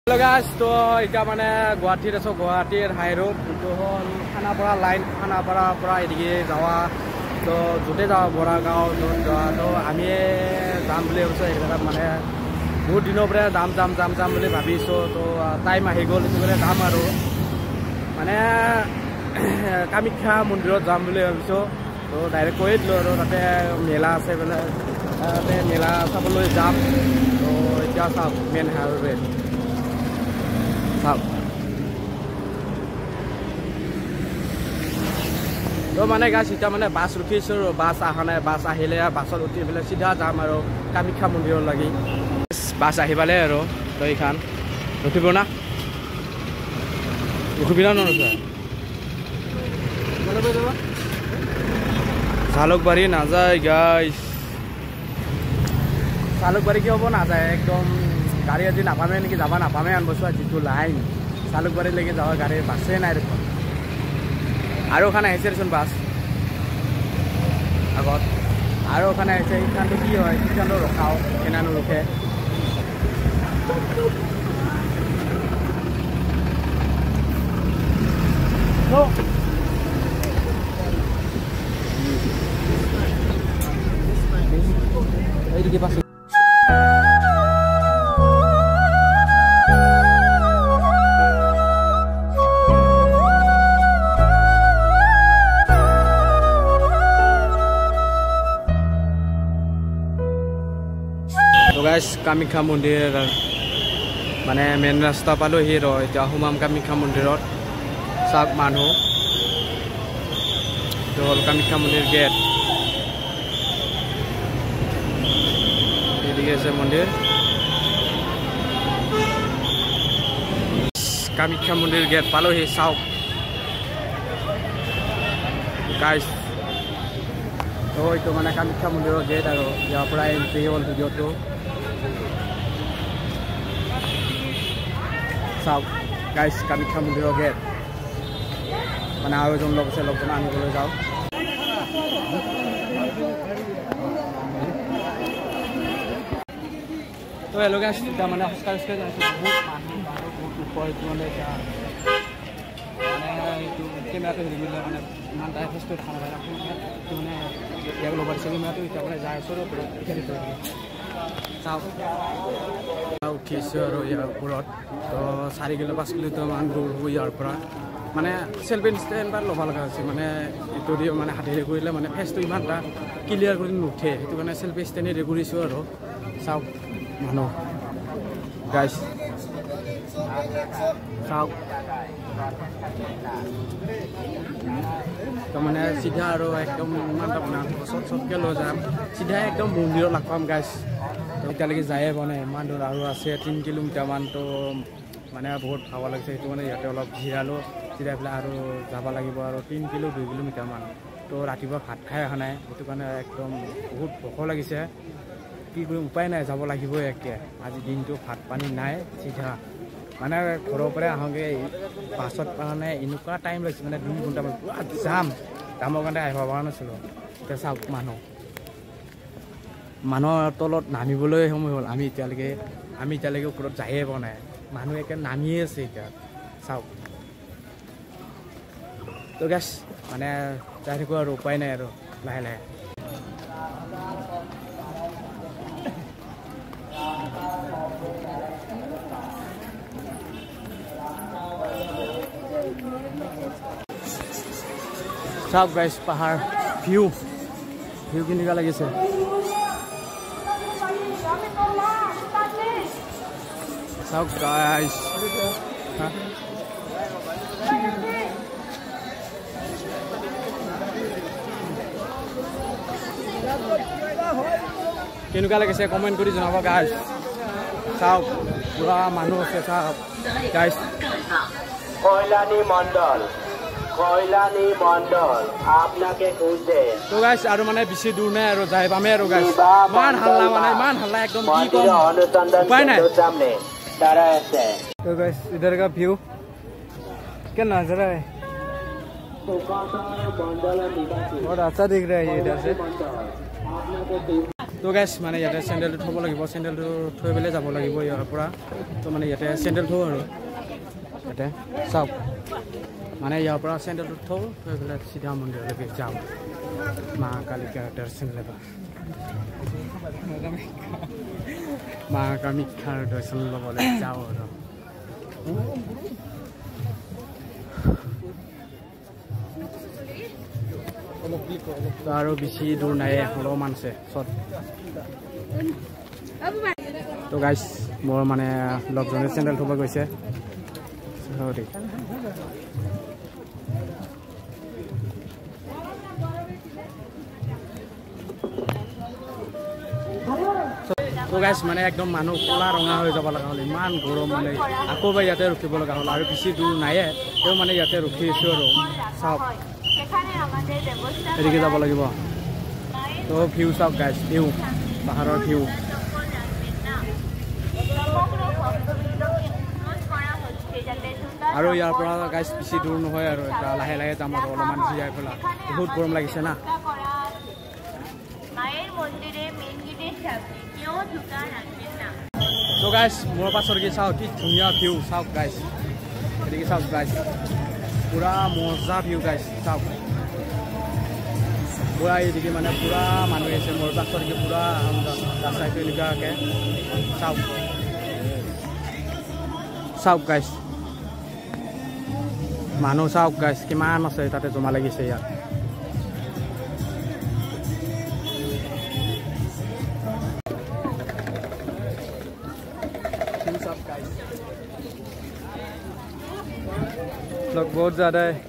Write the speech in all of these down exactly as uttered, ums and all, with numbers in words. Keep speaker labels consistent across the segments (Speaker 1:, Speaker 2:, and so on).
Speaker 1: Hello guys, तो इका माने गुवाहाटी रसो गुवाहाटी हाई रोड तो हल खानापारा लाइन खानापारा পৰা এদিকে যাওয়া তো জুতে যাওয়া বড়া গাঁও তো আমি যাম বুলি ভাবিছো এইটা মানে বহুত দিনৰ পৰা যাম যাম যাম যাম বুলি ভাবিছো তো টাইম আহি গ'ল তো মানে যাম আৰু মানে কামাখ্যা মন্দিৰত যাম বুলি ভাবিছো তো ডাইৰেক্ট কৈ দিলো আৰু তাতে মেলা আছে মানে তাতে মেলা চাবলৈ যাম তো এতিয়া চাওক মেন হাইৱে তো মানে গাছ এতিয়া মানে বাছ ৰখিছো বাছ অহা নাই বাছ আহিলে বাছত উঠি পেলাই চিধা যাম আৰু কামাখ্যা মন্দিৰৰ লাগি বাছ আহি পালে আৰু তো এইখন ৰখিব না ৰখিবি না নৰখা জালুকবাৰী নাযায় গাইছ জালুকবাৰী কি হ'ব নাযায় একদম গাড়ী আজি নাপামে নেকি যাবা নাপামে আনবছো যিটো লাইন জালুকবাৰীলৈকে যাওয়া গাড়ী বাছে নাই দেখোন আৰু ওখানে আহিছে দেখোন বাছ আগত আৰু ওখানে আহিছে এইখানটো কি হয় এইখানটো ৰখাও কেনা নৰখে এইদিকে পাছে কামাখ্যা মন্দিৰ মানে মেইন ৰাস্তা পালোহি ৰ এতিয়া সোমাম কামাখ্যা মন্দিৰত চাওক মানুহ এইটো হ'ল কামাখ্যা মন্দিৰ গেট এদিকে আছে মন্দিৰ কামাখ্যা মন্দিৰ গেট পালোহি চাওক গাইছ তো এইটো মানে কামাখ্যা মন্দিৰৰ গেট আৰু ইয়াৰ পৰা এণ্ট্ৰি হ'ল ভিডিঅ'টো চাওক গাইছ কামাখ্যা মন্দিৰৰ গেট মানে আৰু এজন লগ আছে লগজন আনিবলৈ যাওঁ তো হেল্ল' গাইছ এতিয়া মানে খোজকাঢ়ি খোজকাঢ়ি যাইছোঁ বহুত মানুহ মানুহ বহুত ওপৰ এইটো মানে এতিয়া মানে এইটো কেমেৰাটো হেৰি কৰিলে মানে ইমান টাইম ফেষ্ট দেখা নাপায় এইটো মানে ইয়াক ল'ব দিছে কেমেৰাটো এতিয়া মানে যাই আছোঁ ওপৰত খেলি কৰি চাওক উঠিছোঁ আৰু ইয়াৰ ওপৰত তো চাৰি কিলো পাঁচ কিলোমিটাৰমান দূৰ হ'ব ইয়াৰ পৰা মানে চেল্ফি ষ্টেণ্ড বা ল'ব লগা হৈছে মানে এইটো দি মানে হাতেৰে কৰিলে মানে ফেচটো ইমান এটা ক্লিয়াৰ কৰি নুঠে সেইটো কাৰণে চেল্ফি ষ্টেণ্ডেৰে কৰিছোঁ আৰু চাওক মানুহ গাইছ চাওক তো মানে চিধা আৰু একদম ইমান এটা চট চটকৈ লৈ যাম চিধা একদম মন্দিৰত লগ পাম গাইছ তো এতিয়ালৈকে যায়ে পোৱা নাই ইমান দূৰ আৰু আছে তিনি কিলোমিটাৰমান তো মানে বহুত ভাব লাগিছে সেইটো মানে ইয়াতে অলপ জিৰালোঁ জিৰাই পেলাই আৰু যাব লাগিব আৰু তিনি কিলো দুই কিলোমিটাৰমান তো ৰাতিপুৱা ভাত খাই অহা নাই সেইটো কাৰণে একদম বহুত ভোক লাগিছে কি কৰিম উপায় নাই যাব লাগিবই একে আজি দিনটো ভাত পানী নাই চিধা মানে ঘৰৰ পৰা আহোঁগৈ বাছত মানে এনেকুৱা টাইম লাগিছে মানে দুই ঘণ্টামান পুৰা যাম যামৰ কাৰণে আহিব পৰা নাছিলোঁ এতিয়া চাওক মানুহ মানুহৰ তলত নামিবলৈ সময় হ'ল আমি এতিয়ালৈকে আমি এতিয়ালৈকে ওপৰত যায়ে পোৱা নাই মানুহ একে নামিয়ে আছে এতিয়া চাওক তো গাইছ মানে যাই থাকোঁ আৰু উপায় নাই আৰু লাহে লাহে চাওক গাইছ পাহাৰ ভিউ ভিউ কেনেকুৱা লাগিছে চাওক গাইছ কেনেকুৱা লাগিছে কমেণ্ট কৰি জনাব গাইছ চাওক পুৰা মানুহ আছে চাওক গাইছ
Speaker 2: কল্যাণী মণ্ডল কল্যাণী মণ্ডল আপনাকে খুঁজছে
Speaker 1: তো গাইছ আৰু মানে বেছি দূৰ নাই আৰু যাই পামে আৰু গাইছ ইমান হাল্লা মানে ইমান হাল্লা একদম কি কম উপায় নাই
Speaker 2: সামনে দাঁড়ায় আছে
Speaker 1: तो गाइस इधर का व्यू क्या नजर है और अच्छा दिख रहा है ये इधर से তো গাইছ মানে ইয়াতে চেণ্ডেলটো থ'ব লাগিব চেণ্ডেলটো থৈ পেলাই যাব লাগিব ইয়াৰ পৰা তো মানে ইয়াতে চেণ্ডেল থওঁ আৰু ইয়াতে চাওক মানে ইয়াৰ পৰা চেণ্ডেলটো থওঁ থৈ পেলাই চিধা মন্দিৰলৈকে যাম মা কালিকাৰ দৰ্শন ল'ব মা কামাখ্যাৰ দৰ্শন ল'বলৈ যাওঁ আৰু তো আৰু বেছি দূৰ নাই অলপমান আছে চত তো গাইছ মোৰ মানে লগজনে চেণ্ডেল থ'ব গৈছে তো গাইছ মানে একদম মানুহ ক'লা ৰঙা হৈ যাব লগা হ'ল ইমান গৰম মানে আকৌ বা ইয়াতে ৰখিব লগা হ'ল আৰু বেছি দূৰ নাইয়ে তেওঁ মানে ইয়াতে ৰখি আছোঁ আৰু চাওক এদিকে যাব লাগিব তো ভিউ চাওক গাইছ ভিউ পাহাৰৰ ভিউ আৰু ইয়াৰ পৰা গাইছ বেছি দূৰ নহয় আৰু এটা লাহে লাহে যাম আৰু অলপমান জীয়াই পেলাই বহুত গৰম লাগিছে না তো গাইছ মোৰ পাছৰকে চাওক কি ধুনীয়া ভিউ চাওক গাইছ এদিকে চাওক গাইছ পুৰা মজা ভিউ গাইছ চাওক পুৰা এইদিকে মানে পুৰা মানুহ আহিছে মোৰ পাছৰকে পুৰা ৰাস্তাটো এনেকুৱাকৈ চাওক চাওক গাইছ মানুহ চাওক গাইছ কিমান আছে তাতে জমা লাগিছে ইয়াত लोग बहुत ज़्यादा है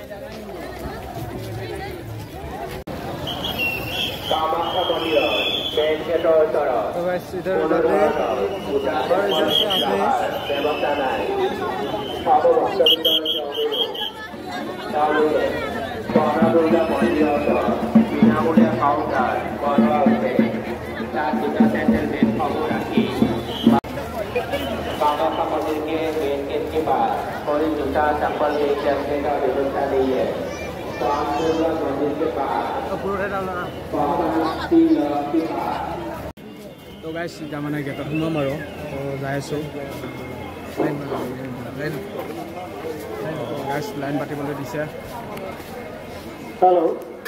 Speaker 1: तो बस इधर उधर और इधर से
Speaker 2: बाबा का मंदिर के मेन गेट के पास और जूता चप्पल एक रखने का व्यवस्था नहीं है तो आप मंदिर के पास
Speaker 1: तो गाइस सीधा मैंने गेटत सोमाम और तो जाय आছো लाइन गाइस लाइन पातिबले दिसे
Speaker 2: हेलो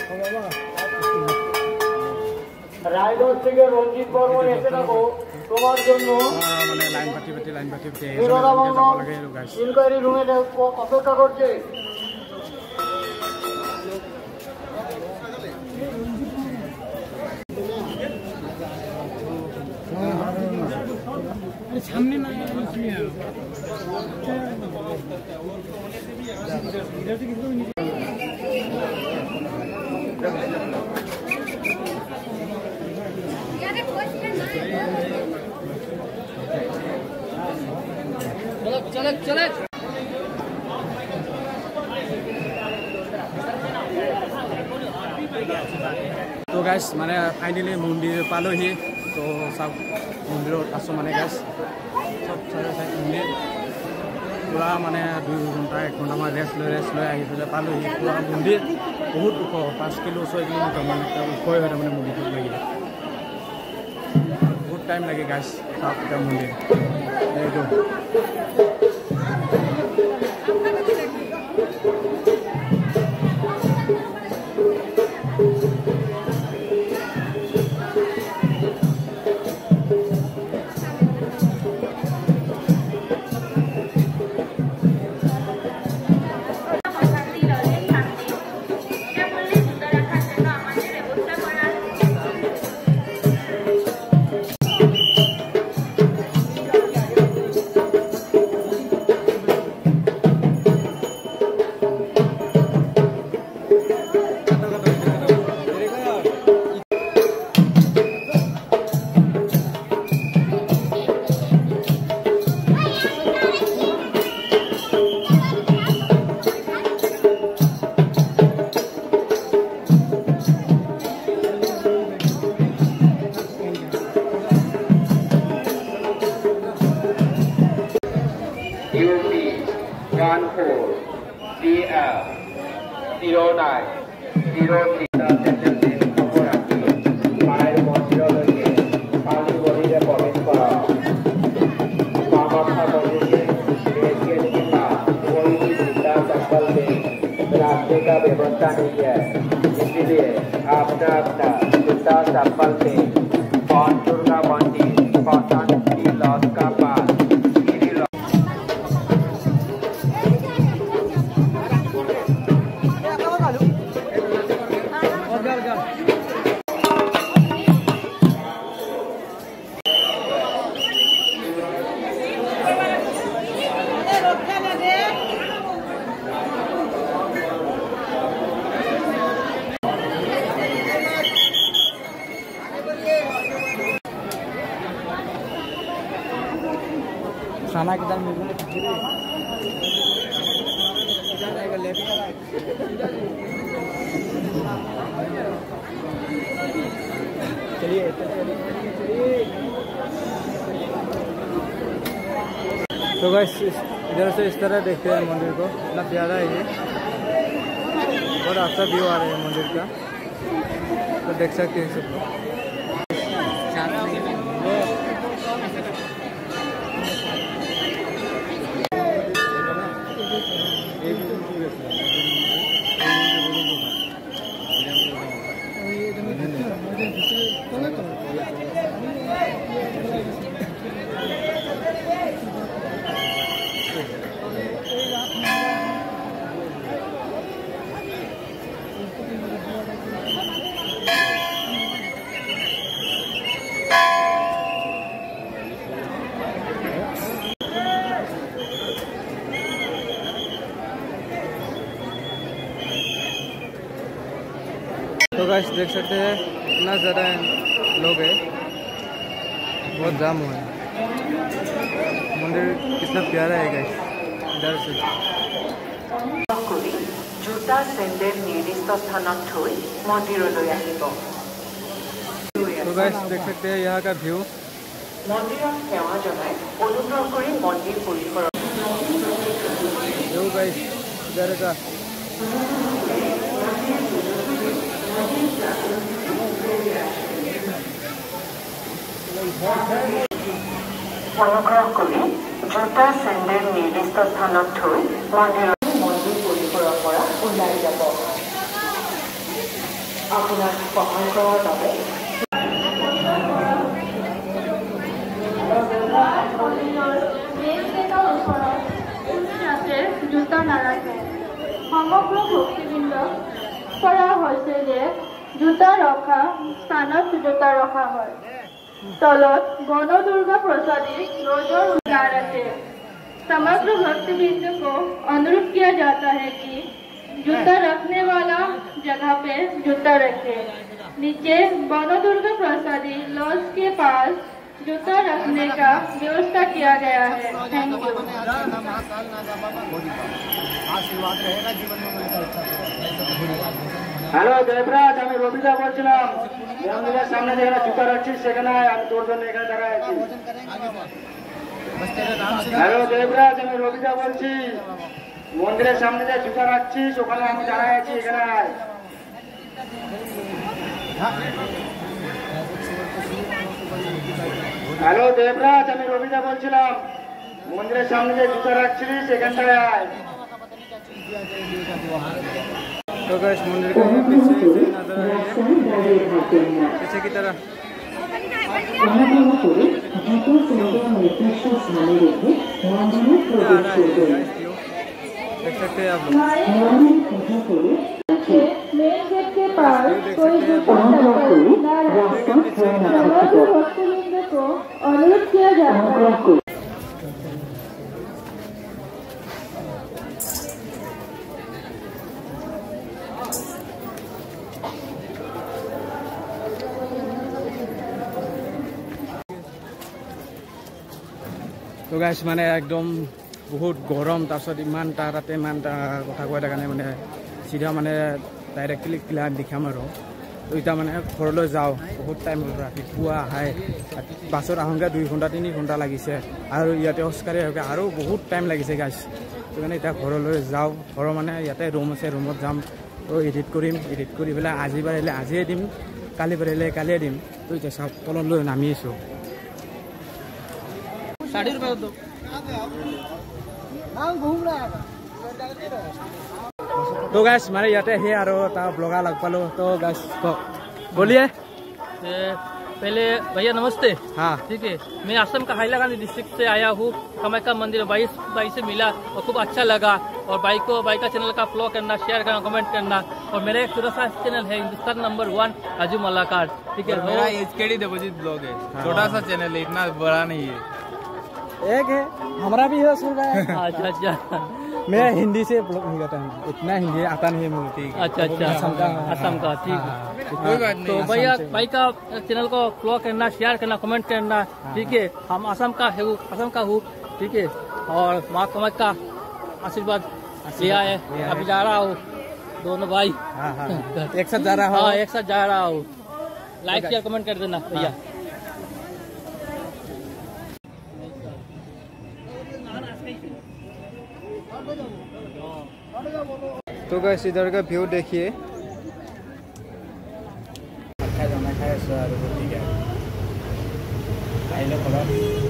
Speaker 2: রায়গঞ্জ থেকে রঞ্জিত বর্মন এসে থাকো তোমার জন্য
Speaker 1: মানে লাইন পাতি পাতি লাইন পাতি পাতি
Speaker 2: যাব লাগে গাইস ইনকোয়ারি রুমে অপেক্ষা করছে
Speaker 1: সামনে না चल चल तो गाइस माने फाइनली मंदिर पालोहि तो सब मंदिर आसो माने गाइस सब सारे साइड मंदिर पूरा माने दुई घंटा एक घंटा मान रेस्ट ले रेस्ट ले आहि पे पालोहि पूरा मंदिर बहुत उख पाँच किलो छह किलोमीटर मान उख है माने मंदिर लगे बहुत टाइम लगे गाइस सब मंदिर देखो
Speaker 2: one four D L zero nine zero three. का व्यवस्था नहीं है, इसलिए अपना अपना जूता चप्पल से और दुर्गा मंदिर पसंद की लॉज का पास
Speaker 1: खाना किधर मिल रहा चलिए तो गाइस इधर से इस तरह देखते हैं मंदिर को, इतना प्यारा है ये, बहुत अच्छा व्यू आ रहा है मंदिर का, तो देख सकते हैं सब लोग। तो गाइस देख सकते हैं इतना ज़्यादा लोग है, बहुत जाम हुआ है। मंदिर कितना प्यारा है गाइस, इधर से
Speaker 3: जूता सेंडल निर्दिष्ट स्थानत थई मंदिरলৈ আহিব।
Speaker 1: तो गाइस देख सकते हैं यहाँ का व्यू,
Speaker 3: मंदिरत सेवा जनाई अनुग्रह करी मंदिर परिसर
Speaker 1: जो गाइस इधर का
Speaker 3: অনুগ্রহ কৰি জোতা চেণ্ডেল নিৰ্দিষ্ট স্থানত থৈ মন্দিৰৰ মন্দিৰ পৰিসৰৰ পৰা ওলাই যাব। আপোনাক সহায় কৰাৰ বাবে
Speaker 4: জোতা নাৰাখে। সমগ্ৰ ভক্তিবৃন্দ কৰা হৈছে যে জোতা ৰখা স্থানত জোতা ৰখা হয়। तलत गण दुर्गा प्रसादी रोजर नाराते समग्र भक्तवृंद को अनुरोध किया जाता है कि जूता रखने वाला जगह पे जूता रखे। नीचे गण दुर्गा प्रसादी लॉज के पास जूता रखने का व्यवस्था किया गया है। Thank you.
Speaker 5: হ্যালো দেবরাজ, আমি রবিদা বলছিলাম। মন্দিরের সামনে যেখানে জুতা রাখছিস সেখানে আমি তোর জন্য এখানে দাঁড়ায় আছি। হ্যালো দেবরাজ, আমি রবিদা বলছি। মন্দিরের সামনে যে জুতা রাখছিস ওখানে আমি দাঁড়ায় আছি, এখানে আয়। হ্যালো দেবরাজ, আমি রবিদা বলছিলাম। মন্দিরের সামনে যে জুতা রাখছিস সেখানটায় আয়।
Speaker 1: तो गाइस मंदिर के पीछे से नजर आ रही है, पीछे की तरफ देख सकते हैं आप
Speaker 4: मेन गेट के पास कोई जूता ना रखे। भक्तवृंद को अनुरोध किया जाता है।
Speaker 1: तो गाइस माने एकदम बहुत गरम, तारपिছত इमान ताते इमान कथा कोৱাৰ কাৰণে মানে सीधा माने डाइरेक्टली क्लियर देखाम আৰু তো এটা মানে ঘৰলৈ যাওঁ। বহুত টাইম ৰাতিপুৱা আহে, বাছত আহোঁতে দুই ঘণ্টা তিনি ঘণ্টা লাগিছে আৰু ইয়াতে খোজকাঢ়ি আহোঁতে আৰু বহুত টাইম লাগিছে গাইছ। তো কাৰণে এতিয়া ঘৰলৈ যাওঁ। ঘৰৰ মানে ইয়াতে ৰুম আছে, ৰুমত যাম, তো এডিট কৰিম। এডিট কৰি পেলাই আজি পাৰিলে আজিয়ে দিম, কালি পাৰিলে কালিয়ে দিম। তো এতিয়া চাওক তললৈ নামি আছোঁ। साढ़े रुपये दो घूम रहा है। तो गाइस मारे याते हे आरो ता ब्लॉगर लग पालो तो गाइस बोलिए।
Speaker 6: पहले भैया नमस्ते।
Speaker 1: हाँ
Speaker 6: ठीक है, मैं असम का हैलाकानी डिस्ट्रिक्ट से आया हूँ। कामाख्या मंदिर भाई भाई से मिला और खूब अच्छा लगा। और भाई को भाई का चैनल का फॉलो करना, शेयर करना, कमेंट करना। और मेरा एक छोटा सा चैनल है हिंदुस्तान नंबर वन राजू मलाकार। ठीक है,
Speaker 7: मेरा एचकेडी डिपॉजिट ब्लॉग है। छोटा सा चैनल है, इतना बड़ा नहीं है।
Speaker 1: एक है हमारा भी है सुन रहा है।
Speaker 6: अच्छा अच्छा,
Speaker 1: मैं हिंदी से ब्लॉग नहीं करता हूँ, इतना हिंदी आता नहीं है मुझे।
Speaker 6: अच्छा अच्छा,
Speaker 1: असम का
Speaker 6: असम का ठीक है।
Speaker 7: कोई बात नहीं।
Speaker 6: तो भैया भाई का चैनल को फॉलो करना, शेयर करना, कमेंट करना। ठीक है, हम असम का है, असम का हूँ। ठीक है, और माँ कमर का आशीर्वाद लिया है। अभी जा रहा हूँ दोनों भाई
Speaker 1: हाँ हाँ एक साथ जा रहा हूँ।
Speaker 6: हाँ एक साथ जा रहा हूँ। लाइक शेयर कमेंट कर देना भैया।
Speaker 7: तो गाइस इधर का व्यू देखिए।
Speaker 1: खाए जाना खाए सर ठीक है।